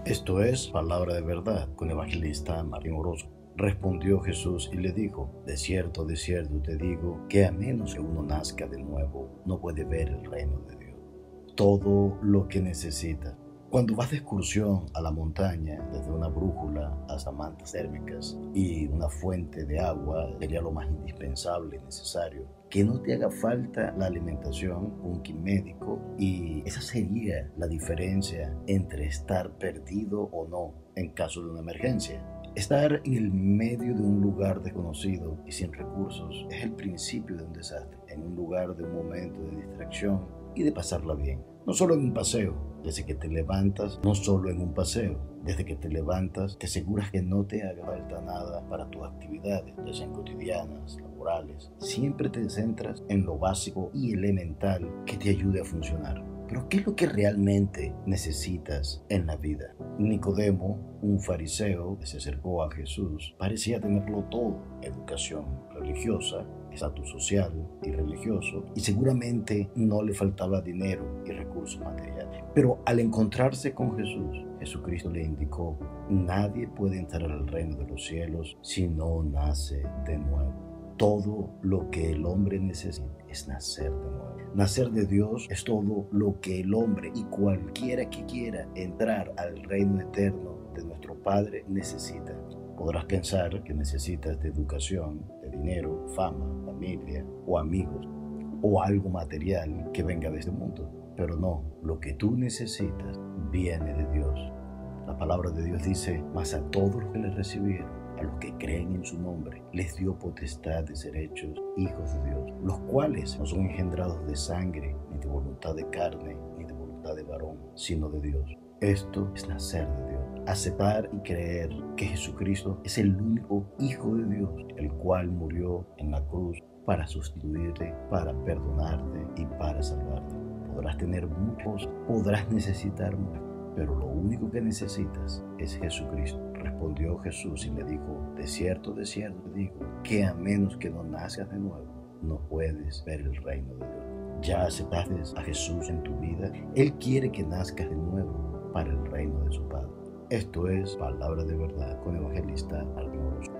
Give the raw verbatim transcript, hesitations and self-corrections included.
Esto es palabra de verdad con el evangelista Martín Orozco. Respondió Jesús y le dijo: De cierto, de cierto te digo, que a menos que uno nazca de nuevo, no puede ver el reino de Dios. Todo lo que necesita. Cuando vas de excursión a la montaña, desde una brújula hasta mantas térmicas y una fuente de agua, sería lo más indispensable y necesario. Que no te haga falta la alimentación, un kit médico, y esa sería la diferencia entre estar perdido o no en caso de una emergencia. Estar en el medio de un lugar desconocido y sin recursos es el principio de un desastre, en un lugar de un momento de distracción y de pasarla bien. No solo en un paseo, desde que te levantas, no solo en un paseo, desde que te levantas te aseguras que no te haga falta nada para tus actividades, ya sean cotidianas, laborales. Siempre te centras en lo básico y elemental que te ayude a funcionar. Pero ¿qué es lo que realmente necesitas en la vida? Nicodemo, un fariseo que se acercó a Jesús, parecía tenerlo todo: educación religiosa, estatus social y religioso, y seguramente no le faltaba dinero y recursos materiales. Pero al encontrarse con Jesús, Jesucristo le indicó: nadie puede entrar al reino de los cielos si no nace de nuevo. Todo lo que el hombre necesita es nacer de nuevo. Nacer de Dios es todo lo que el hombre y cualquiera que quiera entrar al reino eterno de nuestro Padre necesita. Podrás pensar que necesitas de educación, de dinero, fama, familia o amigos o algo material que venga de este mundo. Pero no, lo que tú necesitas viene de Dios. La palabra de Dios dice: mas a todos los que le recibieron, a los que creen en su nombre, les dio potestad de ser hechos hijos de Dios, los cuales no son engendrados de sangre, ni de voluntad de carne, ni de voluntad de varón, sino de Dios. Esto es nacer de Dios. Aceptar y creer que Jesucristo es el único Hijo de Dios, el cual murió en la cruz para sustituirte, para perdonarte y para salvarte. Podrás tener muchos, podrás necesitar muchos, pero lo único que necesitas es Jesucristo. Respondió Jesús y le dijo: de cierto, de cierto te digo, que a menos que no nazcas de nuevo, no puedes ver el reino de Dios. ¿Ya aceptaste a Jesús en tu vida? Él quiere que nazcas de nuevo para el reino de su Padre. Esto es palabra de verdad con el evangelista Martín Orozco.